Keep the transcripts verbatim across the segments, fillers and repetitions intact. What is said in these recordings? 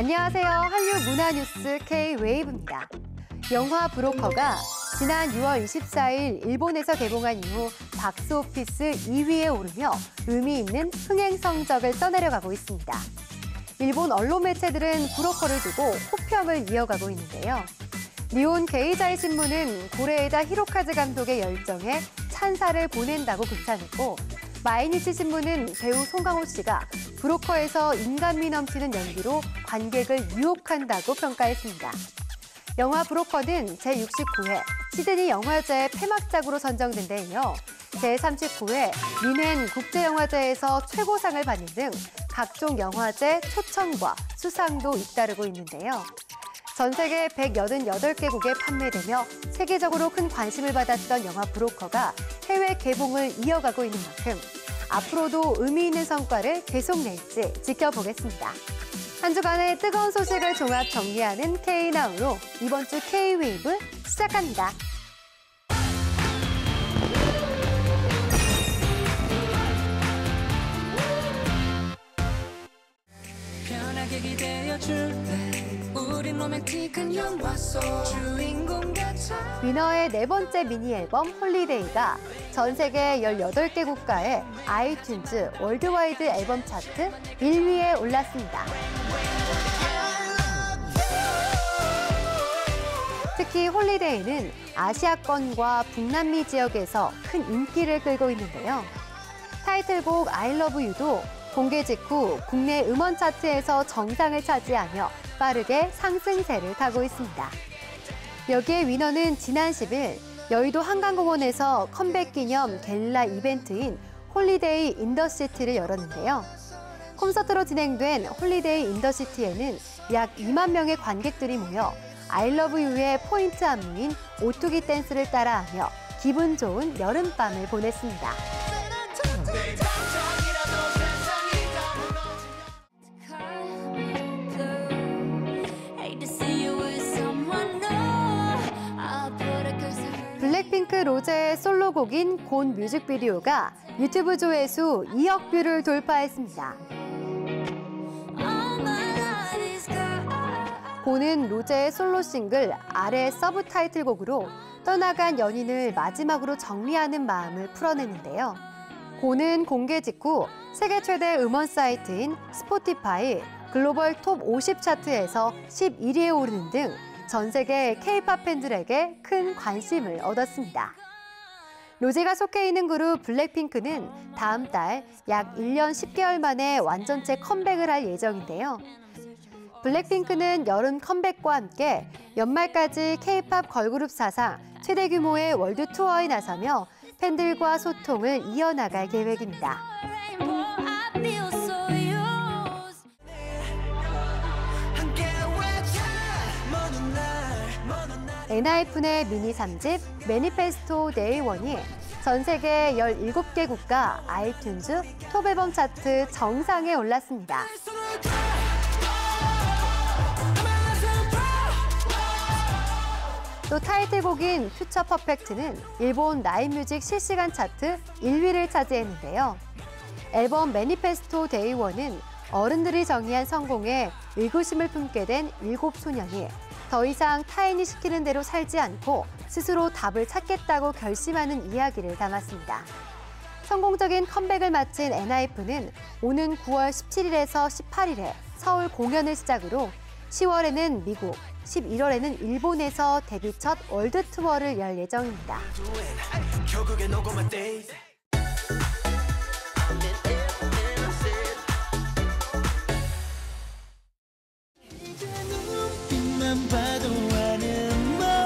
안녕하세요. 한류 문화뉴스 K-웨이브입니다. 영화 브로커가 지난 유월 이십사일 일본에서 개봉한 이후 박스오피스 이 위에 오르며 의미 있는 흥행 성적을 떠내려가고 있습니다. 일본 언론 매체들은 브로커를 두고 호평을 이어가고 있는데요. 니혼 게이자이 신문은 고레에다 히로카즈 감독의 열정에 찬사를 보낸다고 극찬했고, 마이니치 신문은 배우 송강호 씨가 브로커에서 인간미 넘치는 연기로 관객을 유혹한다고 평가했습니다. 영화 브로커는 제육십구 회 시드니 영화제 폐막작으로 선정된 데 이어 제삼십구 회 미넨 국제영화제에서 최고상을 받는 등 각종 영화제 초청과 수상도 잇따르고 있는데요. 전 세계 백팔십팔 개국에 판매되며 세계적으로 큰 관심을 받았던 영화 브로커가 해외 개봉을 이어가고 있는 만큼 앞으로도 의미 있는 성과를 계속 낼지 지켜보겠습니다. 한 주간의 뜨거운 소식을 종합 정리하는 K나우로 이번 주 K-웨이브 시작합니다. 편하게 기대어 줄래 우린 로맨틱한 영화 속 주인공 같아. 위너의 네 번째 미니 앨범 홀리데이가 전 세계 열여덟 개 국가의 아이튠즈 월드와이드 앨범 차트 일 위에 올랐습니다. 특히 홀리데이는 아시아권과 북남미 지역에서 큰 인기를 끌고 있는데요. 타이틀곡 I Love You도 공개 직후 국내 음원 차트에서 정상을 차지하며 빠르게 상승세를 타고 있습니다. 여기에 위너는 지난 십일 여의도 한강공원에서 컴백 기념 게릴라 이벤트인 홀리데이 인 더 시티를 열었는데요. 콘서트로 진행된 홀리데이 인 더 시티에는 약 이만 명의 관객들이 모여 I Love You의 포인트 안무인 오투기 댄스를 따라하며 기분 좋은 여름밤을 보냈습니다. 블랙핑크 로제의 솔로곡인 곤 뮤직비디오가 유튜브 조회수 이억 뷰를 돌파했습니다. 곤은 로제의 솔로 싱글 아래 서브 타이틀곡으로 떠나간 연인을 마지막으로 정리하는 마음을 풀어내는데요. 곤은 공개 직후 세계 최대 음원 사이트인 스포티파이 글로벌 톱 오십 차트에서 십일 위에 오르는 등 전 세계 K-팝 팬들에게 큰 관심을 얻었습니다. 로제가 속해 있는 그룹 블랙핑크는 다음 달 약 일 년 십 개월 만에 완전체 컴백을 할 예정인데요. 블랙핑크는 여름 컴백과 함께 연말까지 K-팝 걸그룹 사상 최대 규모의 월드 투어에 나서며 팬들과 소통을 이어나갈 계획입니다. 엔하이픈의 미니 삼 집 매니페스토 데이 원이 전 세계 열일곱 개 국가 아이튠즈 톱 앨범 차트 정상에 올랐습니다. 또 타이틀곡인 퓨처 퍼펙트는 일본 나인뮤직 실시간 차트 일 위를 차지했는데요. 앨범 매니페스토 데이 원은 어른들이 정의한 성공에 의구심을 품게 된 일곱 소년이 더 이상 타인이 시키는 대로 살지 않고 스스로 답을 찾겠다고 결심하는 이야기를 담았습니다. 성공적인 컴백을 마친 엔하이픈은 오는 구월 십칠일에서 십팔일에 서울 공연을 시작으로 시월에는 미국, 십일월에는 일본에서 데뷔 첫 월드 투어를 열 예정입니다. 봐도 아는 말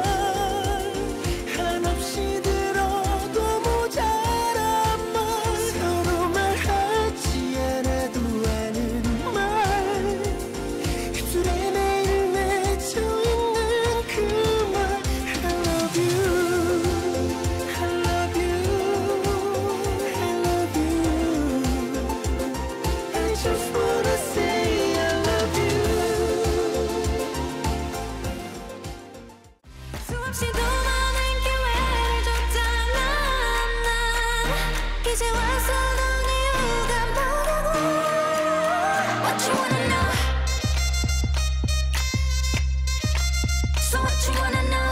한없이 들어도 모자란 말 서로 말하지 않아도 아는 말 입술에 매일 맺혀있는 그 말 I love you I love you I love you I just wanna say I love you 수없이 더 많은 기회를 줬잖아. 난 이제 와서 넌 이유가 뭐라고. What you wanna know? What you wanna know?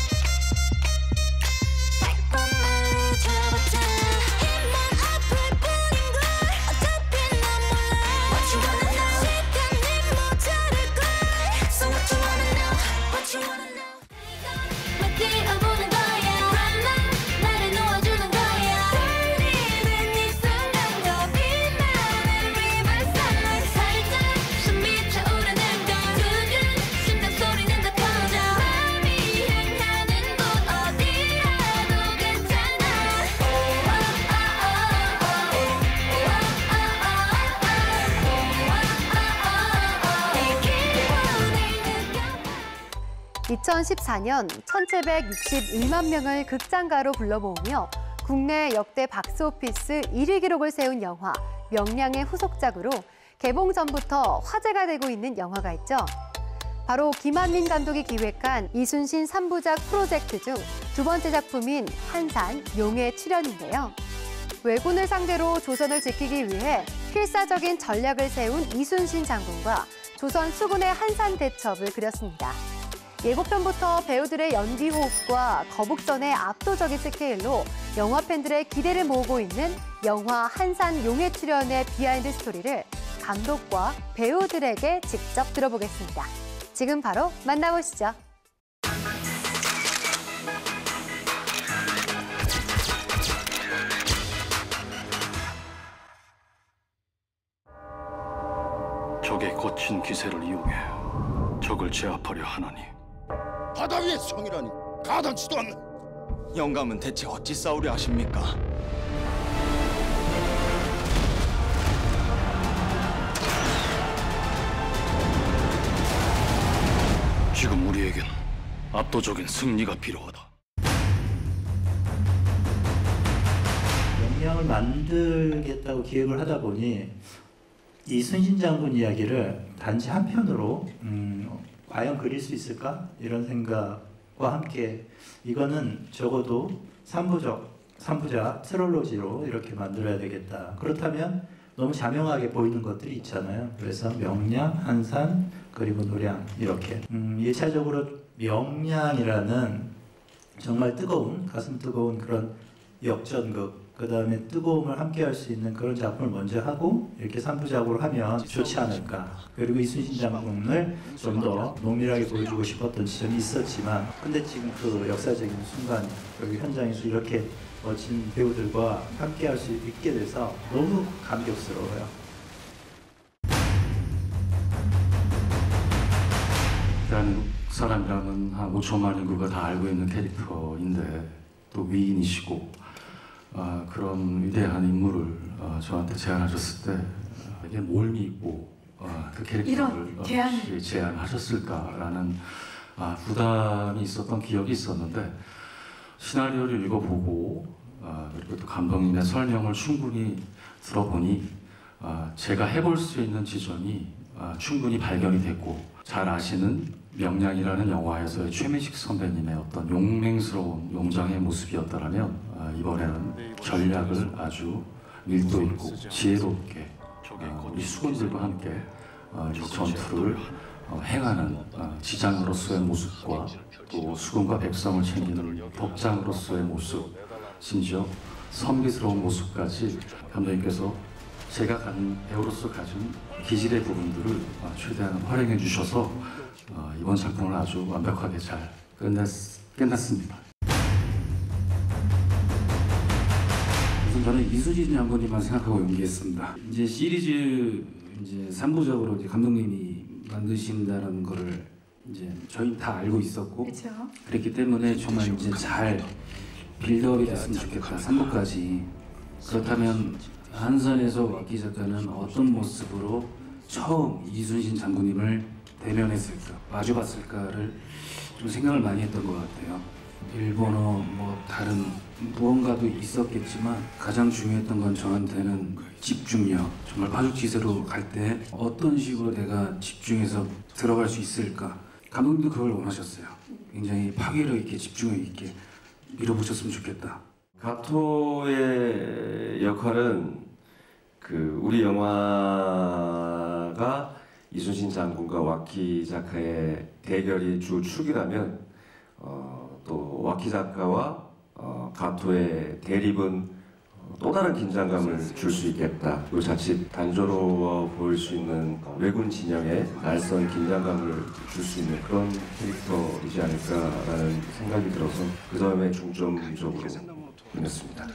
백번만 잡았자 힘만 앞을 보는 걸 어차피 난 몰라. What you wanna know? 시간이 모자랄걸. So what you wanna know? What you wanna know? 막 뛰어보는 거야. Run 나를 놓아주는 거야. 떨리는 이 순간도 빛나는 river sunlight. 살짝 숨이 차오르는 걸. 두근 심장 소리는 더 커져. 마음이 향하는 곳 어디라도 괜찮아. Oh, oh, oh, oh, oh. Oh, oh, oh, oh, oh. 내 기분을 느껴. 이천십사 년 천칠백육십일만 명을 극장가로 불러모으며 국내 역대 박스오피스 일 위 기록을 세운 영화 명량의 후속작으로 개봉 전부터 화제가 되고 있는 영화가 있죠. 바로 김한민 감독이 기획한 이순신 삼 부작 프로젝트 중 두 번째 작품인 한산 용의 출연인데요. 왜군을 상대로 조선을 지키기 위해 필사적인 전략을 세운 이순신 장군과 조선 수군의 한산 대첩을 그렸습니다. 예고편부터 배우들의 연기 호흡과 거북선의 압도적인 스케일로 영화 팬들의 기대를 모으고 있는 영화 한산 용의 출연의 비하인드 스토리를 감독과 배우들에게 직접 들어보겠습니다. 지금 바로 만나보시죠. 적의 거친 기세를 이용해 적을 제압하려 하나니 바다 위의 성이라니 가당치도 않는. 영감은 대체 어찌 싸우려 하십니까? 지금 우리에겐 압도적인 승리가 필요하다. 명량을 만들겠다고 기획을 하다 보니 이순신 장군 이야기를 단지 한 편으로 음, 과연 그릴 수 있을까? 이런 생각과 함께 이거는 적어도 삼부적, 삼부작 트롤로지로 이렇게 만들어야 되겠다. 그렇다면 너무 자명하게 보이는 것들이 있잖아요. 그래서 명량, 한산, 그리고 노량 이렇게 음, 일차적으로 명량이라는 정말 뜨거운, 가슴 뜨거운 그런 역전극, 그 다음에 뜨거움을 함께 할 수 있는 그런 작품을 먼저 하고 이렇게 삼부작으로 하면 좋지 않을까. 그리고 이순신 장군을 좀 더 농밀하게 보여주고 싶었던 지점이 있었지만 근데 지금 그 역사적인 순간 여기 현장에서 이렇게 멋진 배우들과 함께 할 수 있게 돼서 너무 감격스러워요. 대한민국 사람이라면 한 오천만 인구가 다 알고 있는 캐릭터인데 또 위인이시고 아, 그런 위대한 인물을 어, 저한테 제안하셨을 때 어, 이게 뭘 믿고 어, 그 캐릭터를 어, 제안. 제안하셨을까라는 아, 부담이 있었던 기억이 있었는데 시나리오를 읽어보고 아, 그리고 또 감독님의 설명을 충분히 들어보니 아, 제가 해볼 수 있는 지점이 아, 충분히 발견이 됐고 잘 아시는 명량이라는 영화에서의 최민식 선배님의 어떤 용맹스러운 용장의 모습이었다라면 아, 이번에는 전략을 아주 밀도 있고 지혜롭게 아, 우리 수군들과 함께 아, 이 전투를 어, 행하는 아, 지장으로서의 모습과 또 수군과 백성을 챙기는 덕장으로서의 모습, 심지어 선비스러운 모습까지 감독님께서 제가 가진 배우로서 가진 기질의 부분들을 어, 최대한 활용해 주셔서 어, 이번 작품을 아주 완벽하게 잘 끝냈, 끝났습니다. 우선 저는 이순신 장군님만 생각하고 연기했습니다. 이제 시리즈 이제 삼부작으로 이제 감독님이 만드신다는 거를 이제 저희 다 알고 있었고 그쵸? 그랬기 때문에 정말 이제 잘 빌드업이 됐으면 좋겠다. 삼부까지. 그렇다면 한산에서 왁기 작가는 어떤 모습으로 처음 이순신 장군님을 대면했을까, 마주봤을까를 좀 생각을 많이 했던 것 같아요. 일본어 뭐 다른 무언가도 있었겠지만 가장 중요했던 건 저한테는 집중력. 정말 파죽지세로 갈 때 어떤 식으로 내가 집중해서 들어갈 수 있을까. 감독님도 그걸 원하셨어요. 굉장히 파괴력 있게 집중력 있게 밀어보셨으면 좋겠다. 가토의 역할은 그 우리 영화가 이순신 장군과 왁기 작가의 대결이 주 축이라면 어, 또 와키 작가와 어, 가토의 대립은 또 다른 긴장감을 줄 수 있겠다. 그리고 자칫 단조로워 보일 수 있는 왜군 진영에 날선 긴장감을 줄 수 있는 그런 캐릭터이지 않을까라는 생각이 들어서 그 점에 중점적으로 임했습니다.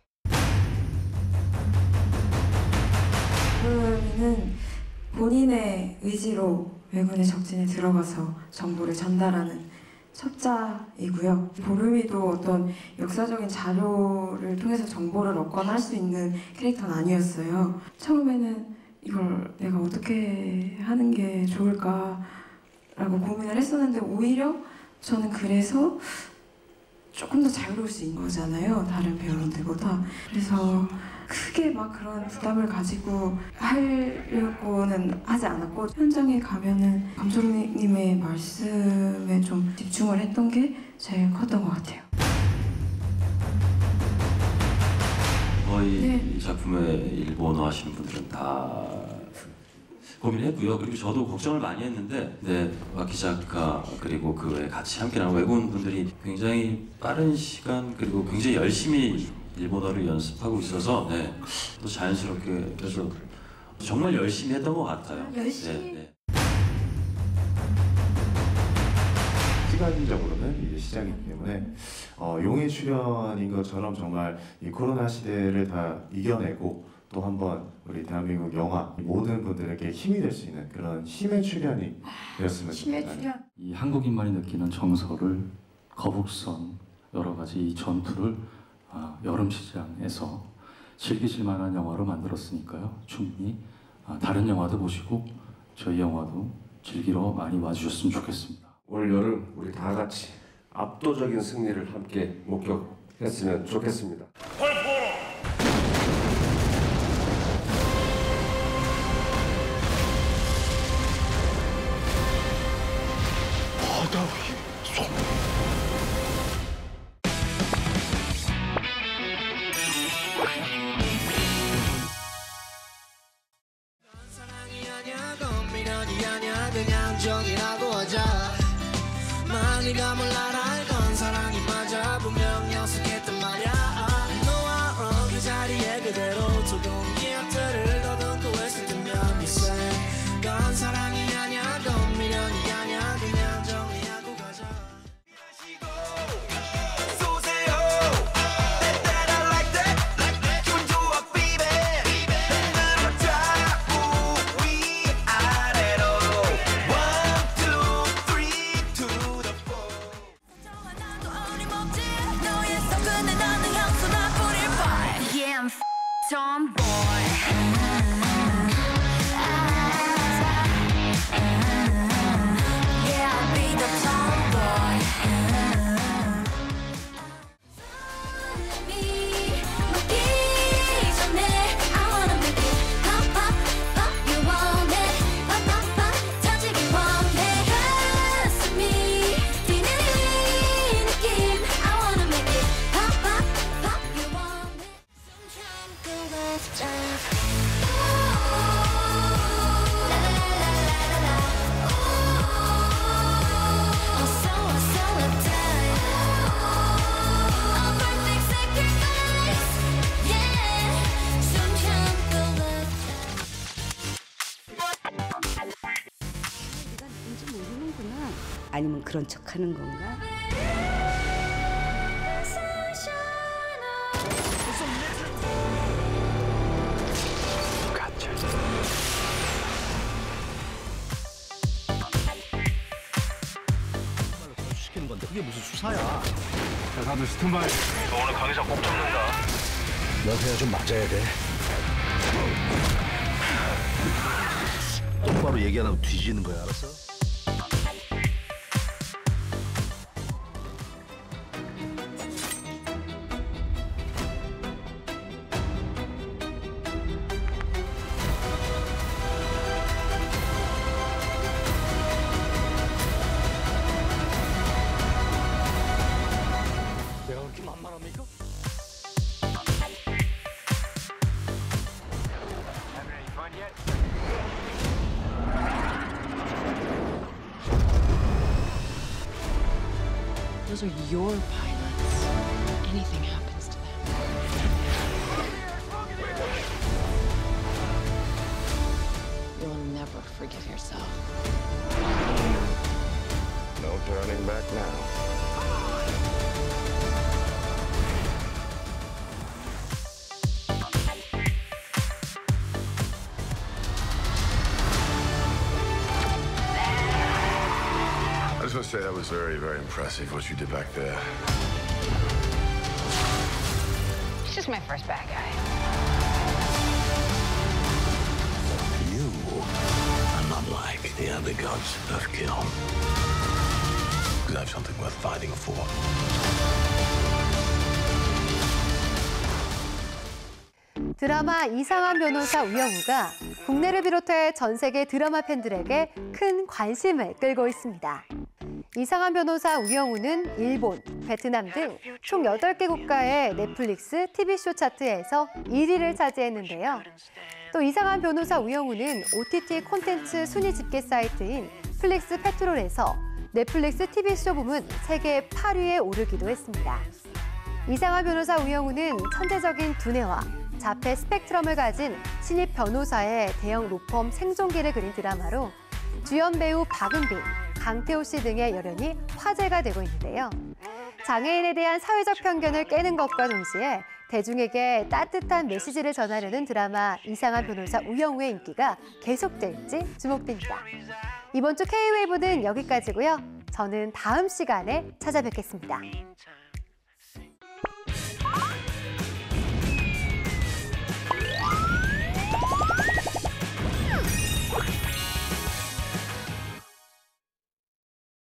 보름이는 본인의 의지로 왜군의 적진에 들어가서 정보를 전달하는 첩자이고요. 보름이도 어떤 역사적인 자료를 통해서 정보를 얻거나 할 수 있는 캐릭터는 아니었어요. 처음에는 이걸 내가 어떻게 하는 게 좋을까라고 고민을 했었는데 오히려 저는 그래서 조금 더 자유로울 수 있는 거잖아요. 다른 배우분들보다. 그래서 크게 막 그런 부담을 가지고 하려고는 하지 않았고 현장에 가면은 감독님의 말씀에 좀 집중을 했던 게 제일 컸던 것 같아요. 거의 네. 이 작품의 일본어 하시는 분들은 다 고민했고요. 그리고 저도 걱정을 많이 했는데 네, 와키 작가 그리고 그 외에 같이 함께 나온 외국인 분들이 굉장히 빠른 시간 그리고 굉장히 열심히 일본어를 연습하고 있어서 네, 또 자연스럽게 그래서 정말 열심히 했던 것 같아요. 열심히. 네, 네. 시간적으로는 이제 시작이기 때문에 어, 용의 출연인 것처럼 정말 이 코로나 시대를 다 이겨내고 또 한번 우리 대한민국 영화 모든 분들에게 힘이 될 수 있는 그런 힘의 출연이 되었으면 힘의 좋겠다. 출연. 이 한국인만이 느끼는 정서를 거북선 여러 가지 이 전투를 아, 여름 시장에서 즐기실 만한 영화로 만들었으니까요. 충분히 아, 다른 영화도 보시고 저희 영화도 즐기러 많이 와주셨으면 좋겠습니다. 올 여름 우리 다 같이 압도적인 승리를 함께 목격했으면 좋겠습니다. 바다 위에 송. 정이라고 하자 많이가 몰라라 이건 사랑이 맞아 분명 약속했단 말야 너와 어, 그 자리에 그대로 두고 기억들을 더듬고 있을 때면 이제 건 사랑이 아냐 건 미련이 아냐 그냥 정리하고 가자 쏘세요 That that I like that like that 기분 좋아 baby 흔들어 자꾸 위아래로 tomboy. Yeah, I'll be the tomboy. me 먹기 전에 I wanna make it pop pop pop. You want it pop pop pop. 터지기 원해 가슴이 뛰는 이 느낌 I wanna make it pop pop pop. You want it. 숨 참고 lift up. 아니면 그런 척하는 건가? 시키는 건데 그게 무슨 수사야? 자, 다들 스탠바이. 너 오늘 강의자 꼭 잡는다. 여세야 좀 맞아야 돼. 똑바로 얘기 안 하고 뒤지는 거야, 알았어? 내가 그렇게 만만합니까? Those are your pilots. Anything happens to them. You'll never forgive yourself. No turning back now. I just want to say that was very, very impressive what you did back there. He's just my first bad guy. You are not like the other gods of kill. Because I have something worth fighting for. 드라마 이상한 변호사 우영우가 국내를 비롯해 전 세계 드라마 팬들에게 큰 관심을 끌고 있습니다. 이상한 변호사 우영우는 일본, 베트남 등 총 여덟 개 국가의 넷플릭스 티비쇼 차트에서 일 위를 차지했는데요. 또 이상한 변호사 우영우는 오티티 콘텐츠 순위 집계 사이트인 플릭스 페트롤에서 넷플릭스 티비쇼 부문 세계 팔 위에 오르기도 했습니다. 이상한 변호사 우영우는 천재적인 두뇌와 자폐 스펙트럼을 가진 신입 변호사의 대형 로펌 생존기를 그린 드라마로 주연 배우 박은빈, 강태호 씨 등의 열연이 화제가 되고 있는데요. 장애인에 대한 사회적 편견을 깨는 것과 동시에 대중에게 따뜻한 메시지를 전하려는 드라마 이상한 변호사 우영우의 인기가 계속될지 주목됩니다. 이번 주 K-웨이브는 여기까지고요. 저는 다음 시간에 찾아뵙겠습니다.